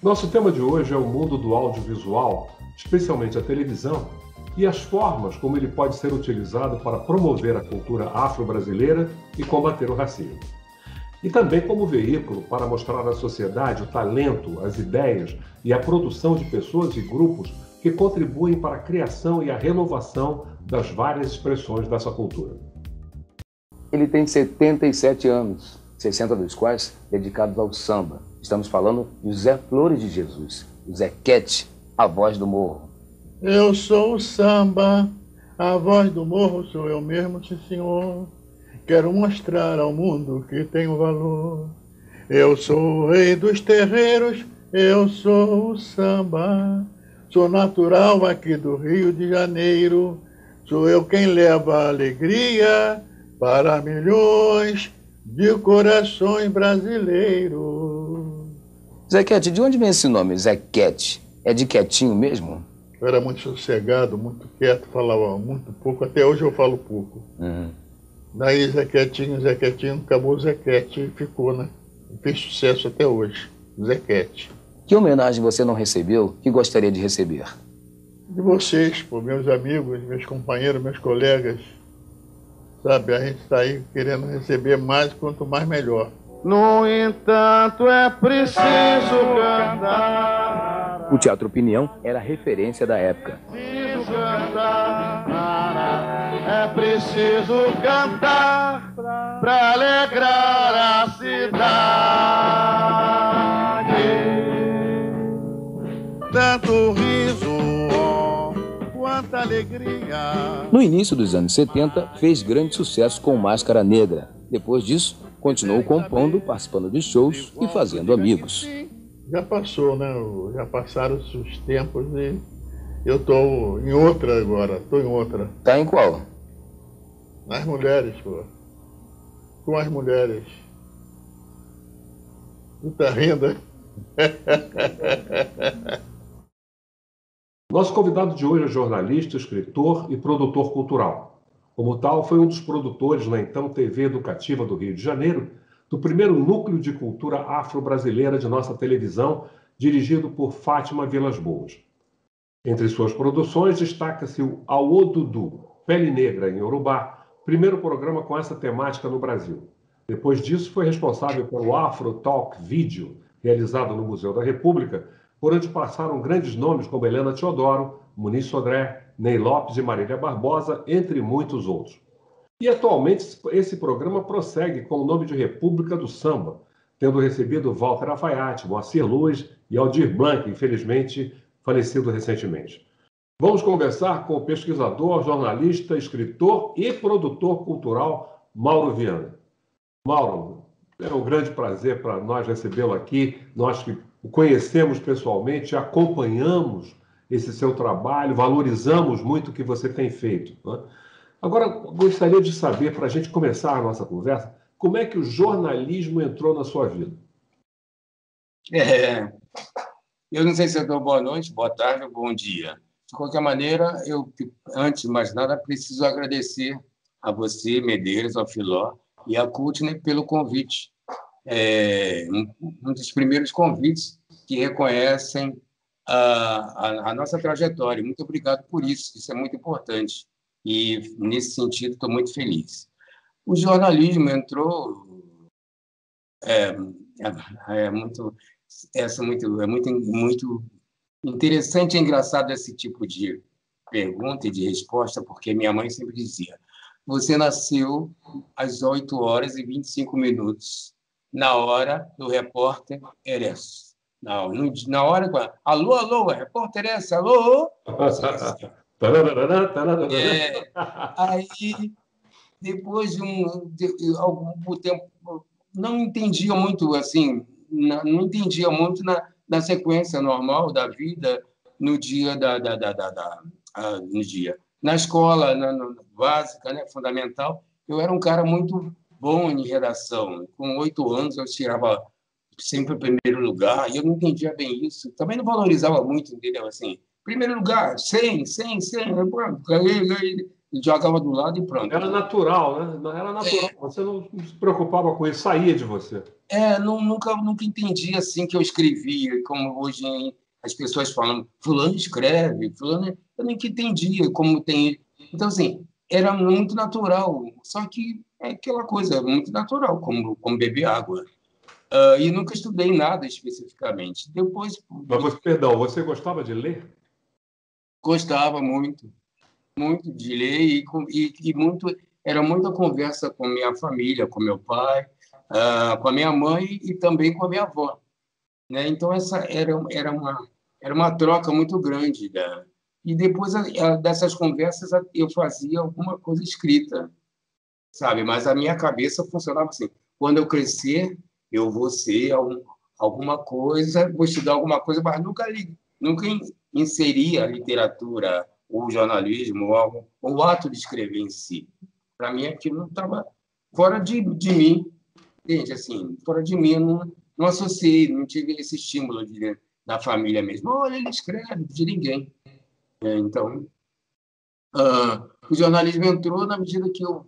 Nosso tema de hoje é o mundo do audiovisual, especialmente a televisão, e as formas como ele pode ser utilizado para promover a cultura afro-brasileira e combater o racismo. E também como veículo para mostrar à sociedade o talento, as ideias e a produção de pessoas e grupos que contribuem para a criação e a renovação das várias expressões dessa cultura. Ele tem 77 anos, 60 dos quais dedicados ao samba. Estamos falando de Zé Flores de Jesus, o Zequete, a voz do morro. Eu sou o samba, a voz do morro sou eu mesmo, sim senhor. Quero mostrar ao mundo que tenho valor. Eu sou o rei dos terreiros, eu sou o samba. Sou natural aqui do Rio de Janeiro. Sou eu quem leva a alegria para milhões de corações brasileiros. Zequete, de onde vem esse nome, Zequete? É de quietinho mesmo? Eu era muito sossegado, muito quieto, falava muito pouco. Até hoje eu falo pouco. Daí Zé Quietinho, acabou o Zequete e ficou, né? Fez sucesso até hoje, Zequete. Que homenagem você não recebeu que gostaria de receber? De vocês, pô, meus amigos, meus companheiros, meus colegas. Sabe, a gente está aí querendo receber mais, quanto mais melhor. No entanto, é preciso cantar. O Teatro Opinião era a referência da época. É preciso cantar para alegrar a cidade. Tanto riso, quanta alegria. No início dos anos 70, fez grande sucesso com Máscara Negra. Depois disso, continuou compondo, participando de shows e fazendo amigos. Já passou, né? Já passaram os tempos e eu tô em outra agora. Tô em outra. Tá em qual? Nas mulheres, pô. Com as mulheres. Tu tá rindo? Nosso convidado de hoje é jornalista, escritor e produtor cultural. Como tal, foi um dos produtores na então TV Educativa do Rio de Janeiro, do primeiro núcleo de cultura afro-brasileira de nossa televisão, dirigido por Fátima Vilas Boas. Entre suas produções destaca-se o Aô Dudu, Pele Negra em Yorubá, primeiro programa com essa temática no Brasil. Depois disso, foi responsável pelo Afro Talk Video, realizado no Museu da República, por onde passaram grandes nomes como Helena Teodoro, Muniz Sodré, Ney Lopes e Marília Barbosa, entre muitos outros. E atualmente esse programa prossegue com o nome de República do Samba, tendo recebido Walter Alfaiate, Moacir Luz e Aldir Blanc, infelizmente falecido recentemente. Vamos conversar com o pesquisador, jornalista, escritor e produtor cultural Mauro Viana. Mauro, é um grande prazer para nós recebê-lo aqui, nós que o conhecemos pessoalmente, acompanhamos esse seu trabalho, valorizamos muito o que você tem feito, né? Agora, gostaria de saber, para a gente começar a nossa conversa, como é que o jornalismo entrou na sua vida? Eu não sei se eu dou boa noite, boa tarde ou bom dia. De qualquer maneira, eu, antes de mais nada, preciso agradecer a você, Medeiros, ao Filó e a Courtney pelo convite. Um dos primeiros convites que reconhecem a nossa trajetória. Muito obrigado por isso, isso é muito importante. E, nesse sentido, estou muito feliz. O jornalismo entrou... muito interessante e engraçado esse tipo de pergunta e de resposta, porque minha mãe sempre dizia: você nasceu às 8h25, na hora do repórter Eres. Na hora do... Alô, alô, repórter Eres, alô? Aí, depois de algum tempo, não entendia muito assim, não entendia muito na sequência normal da vida no dia no dia na escola, na básica, né, fundamental. Eu era um cara muito bom em redação. Com 8 anos eu tirava sempre o primeiro lugar e eu não entendia bem isso. Também não valorizava muito, entendeu? Assim, primeiro lugar, 100, 100, 100. Ganhei. jogava do lado e pronto. Era natural, né? Era natural. Você não se preocupava com isso, saía de você. Nunca entendi assim que eu escrevia, como hoje as pessoas falam, fulano escreve, fulano... Eu nunca entendia como tem... Então, assim, era muito natural, só que é aquela coisa, muito natural, como beber água. E nunca estudei nada especificamente. Depois... Mas, perdão, você gostava de ler? Gostava muito de ler e muito... Era muita conversa com minha família, com meu pai, com a minha mãe e também com a minha avó, né? Então essa era uma troca muito grande, né? E depois dessas conversas eu fazia alguma coisa escrita, sabe? Mas a minha cabeça funcionava assim: quando eu crescer eu vou ser alguma coisa, vou estudar alguma coisa, mas nunca inseria a literatura, o jornalismo, ou o ato de escrever em si. Para mim aquilo não estava fora de mim. Entende? Assim, fora de mim, eu não associei, não tive esse estímulo da família mesmo. Olha, ele escreve, de ninguém. Então, o jornalismo entrou na medida que eu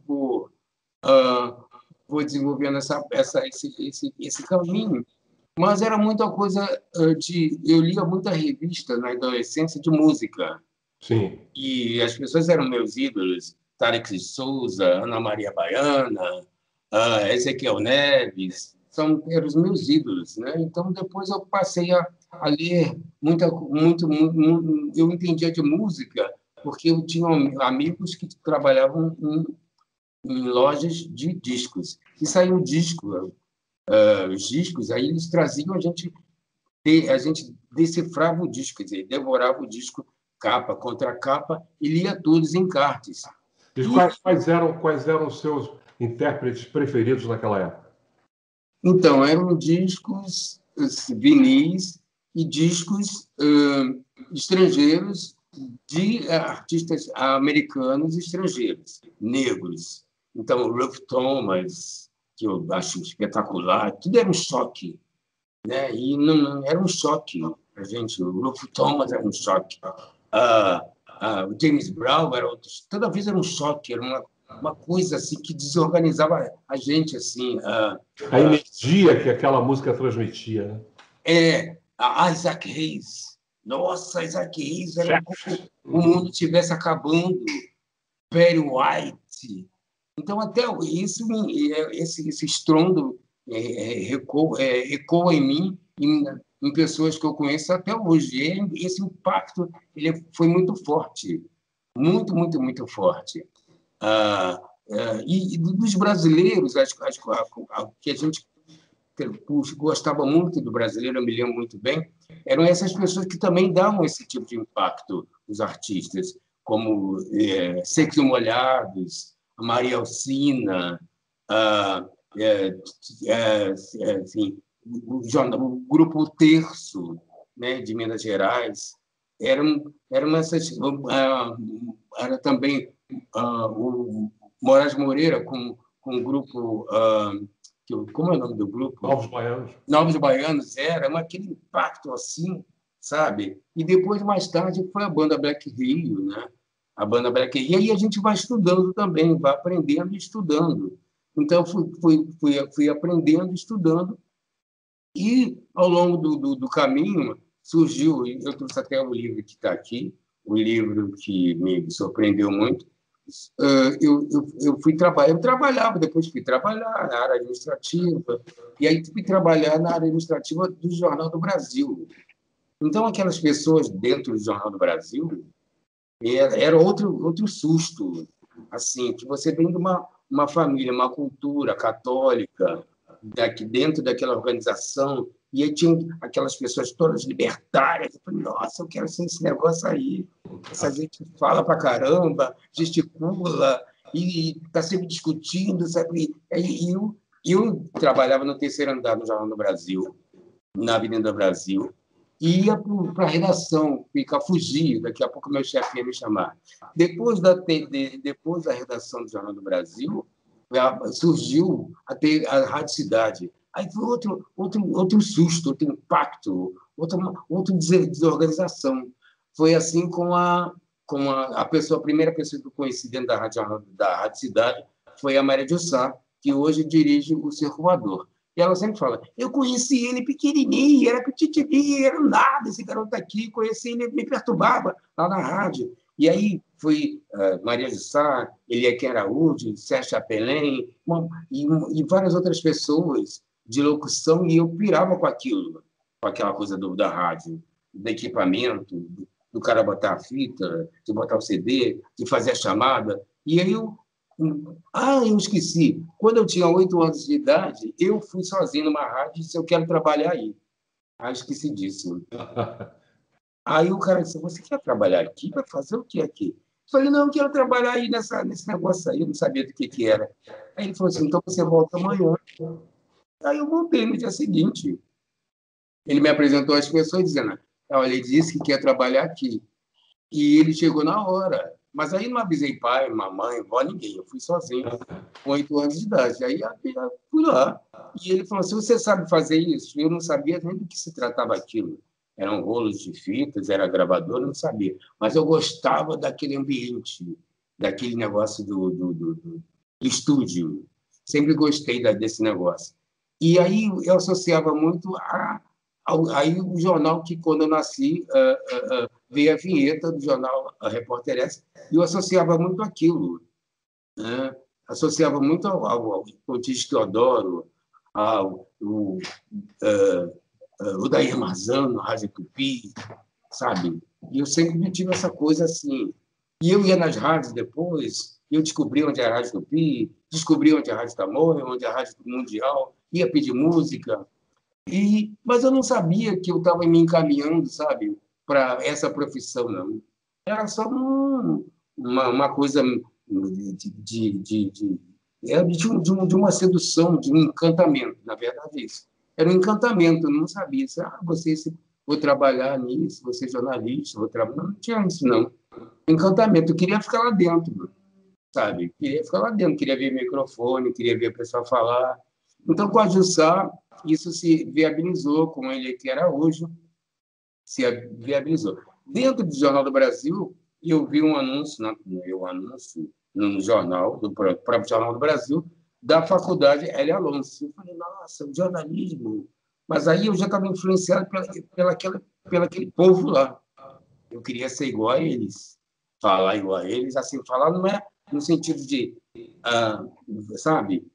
vou desenvolvendo esse caminho. Mas era muita coisa eu lia muita revista na adolescência de música. Sim. E as pessoas eram meus ídolos. Tarek de Souza, Ana Maria Baiana, Ezequiel Neves, eram os meus ídolos, né? Então, depois eu passei a ler muito, eu entendia de música, porque eu tinha amigos que trabalhavam em lojas de discos. E saiu disco, os discos, aí eles traziam, a gente decifrava o disco, quer dizer, devorava o disco, capa contra capa, e lia todos em encartes. E quais eram os seus intérpretes preferidos naquela época? Então, eram discos vinis e discos estrangeiros de artistas americanos estrangeiros, negros. Então, o Ralph Thomas, que eu acho espetacular, tudo era um choque, né? E não era um choque para a gente. O Ralph Thomas era um choque. O James Brown era outro. Toda vez era um choque, era uma coisa assim que desorganizava a gente assim. A energia que aquela música transmitia, né? A Isaac Hayes. Nossa, Isaac Hayes era como o mundo estivesse acabando. Perry White. Então, até isso, esse estrondo ecoa em mim, em pessoas que eu conheço até hoje. Esse impacto ele foi muito forte, muito, muito, muito forte. E dos brasileiros, que a gente gostava muito do brasileiro, eu me lembro muito bem, eram essas pessoas que também davam esse tipo de impacto, os artistas, como Secos e Molhados, a Maria Alcina, assim, o grupo Terço, né, de Minas Gerais. Eram essas... Era também o Moraes Moreira com o grupo... como é o nome do grupo? Novos Baianos. Novos Baianos, aquele impacto assim, sabe? E depois, mais tarde, foi a banda Black Rio, né? A banda Black Rio. E aí a gente vai estudando também, vai aprendendo e estudando. Então, fui aprendendo, estudando, e ao longo do caminho surgiu, eu trouxe até o livro que está aqui, o livro que me surpreendeu muito. Eu fui trabalhar, eu trabalhava, depois fui trabalhar na área administrativa, e aí fui trabalhar na área administrativa do Jornal do Brasil. Então, aquelas pessoas dentro do Jornal do Brasil, era outro susto, assim, que você vem de uma família, uma cultura católica, dentro daquela organização, e aí tinha aquelas pessoas todas libertárias. Eu falei, nossa, eu quero ser esse negócio aí. Essa gente fala pra caramba, gesticula, e está sempre discutindo, sabe? E eu trabalhava no terceiro andar do Jornal do Brasil, na Avenida Brasil, e ia para a redação, fugir, daqui a pouco meu chefe ia me chamar. Depois da redação do Jornal do Brasil, surgiu a Rádio Cidade. Aí foi outro susto, outro impacto, outra desorganização. Foi assim com a como a primeira pessoa que eu conheci dentro da Rádio Cidade foi a Maria de Sá, que hoje dirige o Circulador. E ela sempre fala, eu conheci ele pequenininho, era petitininho, era nada, esse garoto aqui, conheci ele, me perturbava lá na rádio. E aí foi Maria de Sá, Eliakim Araújo, Sérgio Chapelin, e várias outras pessoas de locução, e eu pirava com aquilo, com aquela coisa da rádio, do equipamento, do cara botar a fita, de botar o CD, de fazer a chamada. E aí eu esqueci. Quando eu tinha 8 anos de idade, eu fui sozinho numa rádio e disse, eu quero trabalhar aí. Esqueci disso. Aí o cara disse, você quer trabalhar aqui? Vai fazer o que aqui? Eu falei, não, eu quero trabalhar aí nesse negócio aí, eu não sabia do que era. Aí ele falou assim, então você volta amanhã. Aí eu voltei no dia seguinte. Ele me apresentou as pessoas dizendo, olha, ele disse que quer trabalhar aqui. E ele chegou na hora. Mas aí não avisei pai, mamãe, avó, ninguém. Eu fui sozinho, com 8 anos de idade. Aí eu fui lá. E ele falou assim, você sabe fazer isso? Eu não sabia nem do que se tratava aquilo. Eram rolos de fitas, era gravador, eu não sabia. Mas eu gostava daquele ambiente, daquele negócio do estúdio. Sempre gostei desse negócio. E aí eu associava muito aí o jornal que, quando eu nasci, veio a vinheta do jornal Repórter S, e eu associava muito aquilo. Né? Associava muito ao Contígio Teodoro, o Dair Marzano, Rádio Tupi, sabe? E eu sempre tive essa coisa assim. E eu ia nas rádios depois, eu descobri onde é a Rádio Tupi, descobri onde é a Rádio Tamoio, onde é a Rádio Mundial, ia pedir música. Mas eu não sabia que eu estava me encaminhando, sabe, para essa profissão, não. Era só uma coisa de uma sedução, de um encantamento, na verdade, isso. Era um encantamento, eu não sabia. Vou trabalhar nisso, vou ser jornalista, vou trabalhar. Não tinha isso, não. Encantamento, eu queria ficar lá dentro, sabe? Queria ficar lá dentro, queria ver microfone, queria ver a pessoa falar. Então, com a Jussá, isso se viabilizou, como ele que era hoje, se viabilizou. Dentro do Jornal do Brasil, eu vi um anúncio no jornal, do próprio Jornal do Brasil, da Faculdade Hélio Alonso. Eu falei, nossa, jornalismo. Mas aí eu já estava influenciado pelo aquele povo lá. Eu queria ser igual a eles, falar igual a eles. Assim, falar não é no sentido de, sabe,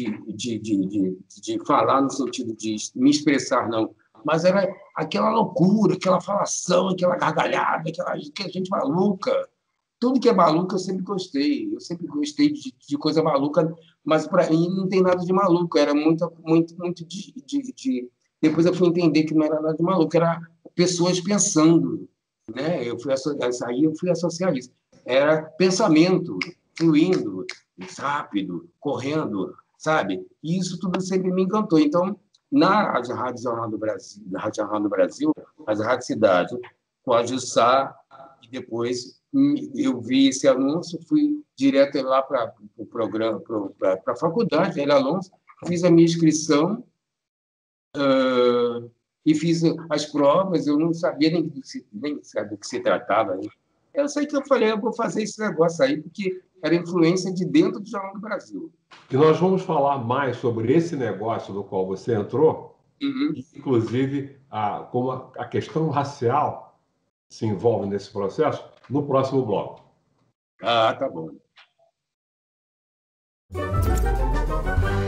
de falar no sentido de me expressar, não. Mas era aquela loucura, aquela falação, aquela gargalhada, aquela gente maluca. Tudo que é maluco eu sempre gostei. Eu sempre gostei de coisa maluca, mas para mim não tem nada de maluco. Era muito de... Depois eu fui entender que não era nada de maluco, era pessoas pensando. Né? Eu fui associar isso. Era pensamento fluindo, rápido, correndo, sabe? E isso tudo sempre me encantou. Então, na Rádio Jornal do Brasil, a Rádio Cidade, com a Jussá, e depois eu vi esse anúncio, fui direto lá para o programa, para a faculdade, Hélio Alonso, fiz a minha inscrição e fiz as provas, eu não sabia nem do que se tratava. Eu sei que eu falei, eu vou fazer esse negócio aí, porque era influência de dentro do Jornal do Brasil. E nós vamos falar mais sobre esse negócio do qual você entrou, inclusive como a questão racial se envolve nesse processo, no próximo bloco. Tá bom.